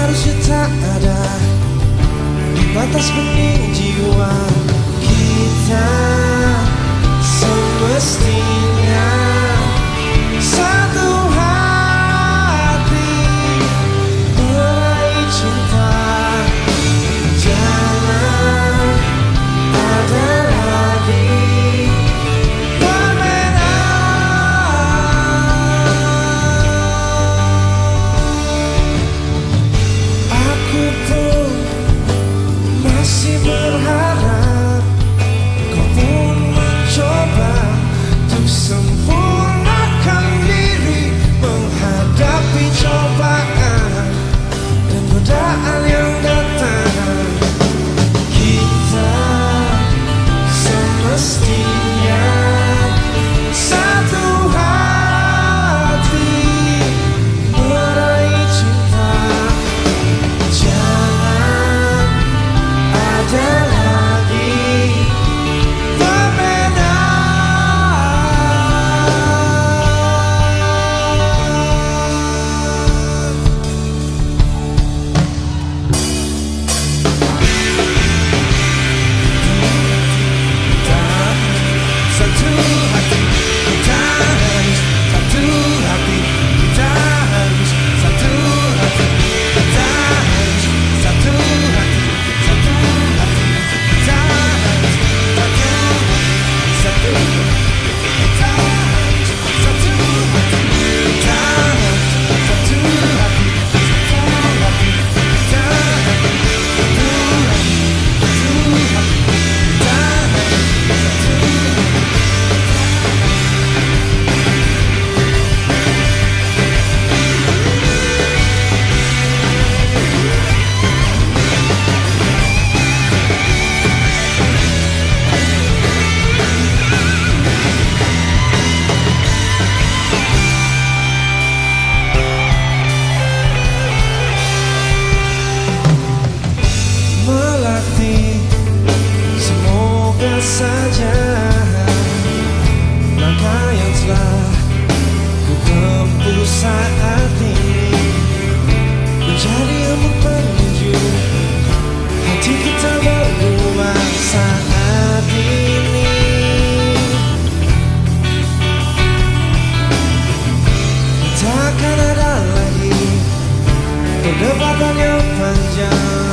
harusnya tak ada di batas benih jiwa kita. Semestinya satu hati meraih cinta. Jangan ada lagi berharap kau pun mencoba untuk sempurnakan diri, menghadapi cobaan dan godaan yang datang. Kita semestinya satu hati meraih cinta. Jangan ada lagi pembeda. Satu hati, kita harus satu hati, kita harus satu hati, kita harus satu hati, satu hati, kita harus satu hati, kita harus satu hati, kita harus satu hati, satu hati, kita harus satu hati, satu hati, kita harus satu hati. Melatih, semoga saja langkah yang telah ku tempuh saat ini menjadi ilmu penunjuk hati kita berdua saat ini. Takkan ada lagi perdebatan yang panjang